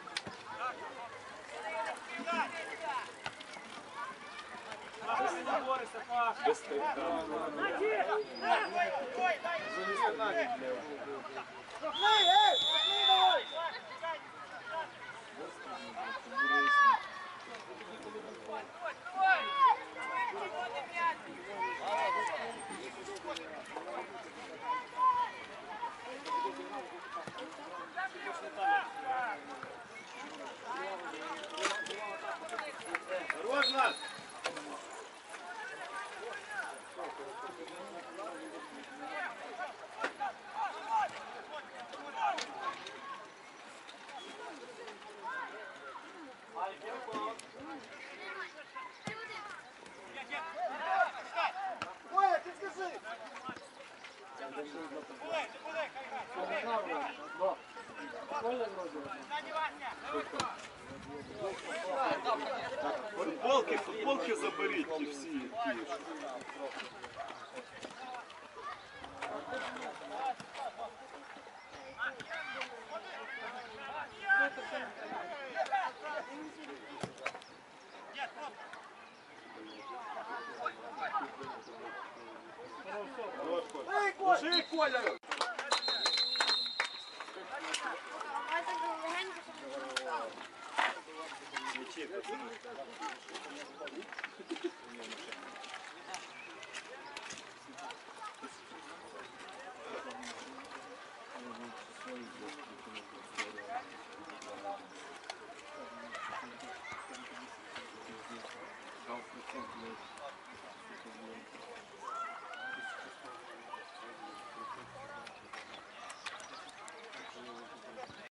Наши Борися, Паш. Без стрибка. Осторожно! Футболки заберіть ті всі. ті, що- Ложи, Коля!